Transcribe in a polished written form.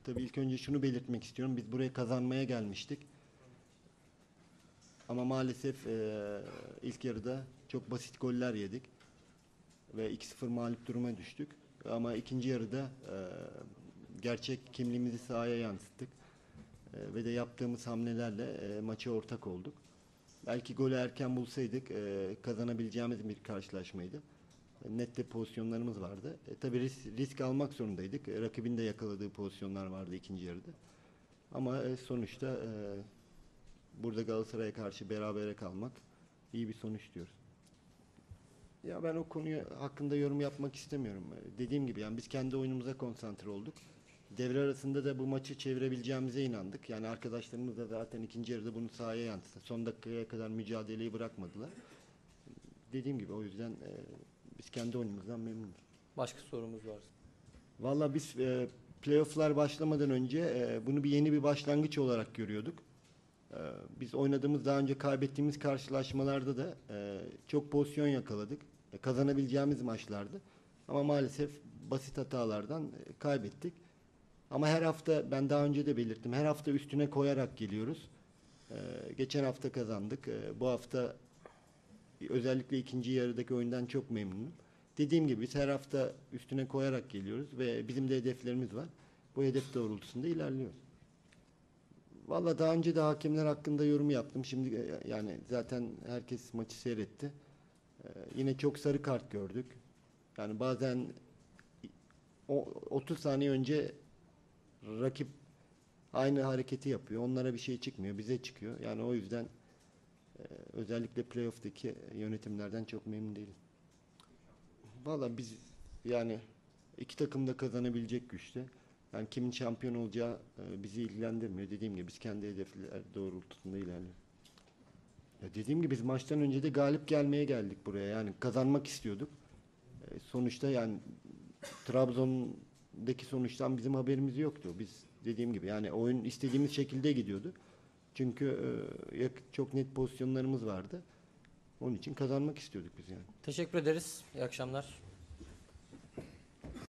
Tabii ilk önce şunu belirtmek istiyorum. Biz buraya kazanmaya gelmiştik. Ama maalesef ilk yarıda çok basit goller yedik. Ve 2-0 mağlup duruma düştük. Ama ikinci yarıda gerçek kimliğimizi sahaya yansıttık. Ve de yaptığımız hamlelerle maça ortak olduk. Belki golü erken bulsaydık kazanabileceğimiz bir karşılaşmaydı. Net de pozisyonlarımız vardı. Tabii risk almak zorundaydık. Rakibin de yakaladığı pozisyonlar vardı ikinci yarıda. Ama sonuçta burada Galatasaray'a karşı berabere kalmak iyi bir sonuç diyoruz. Ya ben o konuyu hakkında yorum yapmak istemiyorum. Dediğim gibi yani biz kendi oyunumuza konsantre olduk. Devre arasında da bu maçı çevirebileceğimize inandık. Yani arkadaşlarımız da zaten ikinci yarıda bunu sahaya yansıttı. Son dakikaya kadar mücadeleyi bırakmadılar. Dediğim gibi o yüzden biz kendi oyunumuzdan memnunuz. Başka sorumuz var. Valla biz playoff'lar başlamadan önce bunu yeni bir başlangıç olarak görüyorduk. Biz oynadığımız, daha önce kaybettiğimiz karşılaşmalarda da çok pozisyon yakaladık. Kazanabileceğimiz maçlardı. Ama maalesef basit hatalardan kaybettik. Ama her hafta, ben daha önce de belirttim, her hafta üstüne koyarak geliyoruz. Geçen hafta kazandık. Bu hafta özellikle ikinci yarıdaki oyundan çok memnunum. Dediğim gibi biz her hafta üstüne koyarak geliyoruz ve bizim de hedeflerimiz var. Bu hedef doğrultusunda ilerliyoruz. Valla daha önce de hakemler hakkında yorum yaptım. Şimdi yani zaten herkes maçı seyretti. Yine çok sarı kart gördük. Yani bazen 30 saniye önce rakip aynı hareketi yapıyor. Onlara bir şey çıkmıyor. Bize çıkıyor. Yani o yüzden özellikle playoff'taki yönetimlerden çok memnun değilim. Valla biz yani iki takım da kazanabilecek güçte. Yani kimin şampiyon olacağı bizi ilgilendirmiyor. Dediğim gibi biz kendi hedefler doğrultusunda ilerliyoruz. Ya dediğim gibi biz maçtan önce de galip gelmeye geldik buraya. Yani kazanmak istiyorduk. Sonuçta yani Trabzon'daki sonuçtan bizim haberimiz yoktu. Biz dediğim gibi yani oyun istediğimiz şekilde gidiyordu. Çünkü çok net pozisyonlarımız vardı. Onun için kazanmak istiyorduk biz yani. Teşekkür ederiz. İyi akşamlar.